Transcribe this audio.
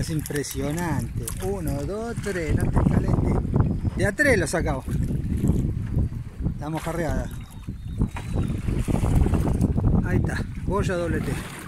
es impresionante. 1, 2, 3, no te calentes. De a 3 lo sacamos. La mojarreada. Ahí está, boya doble T.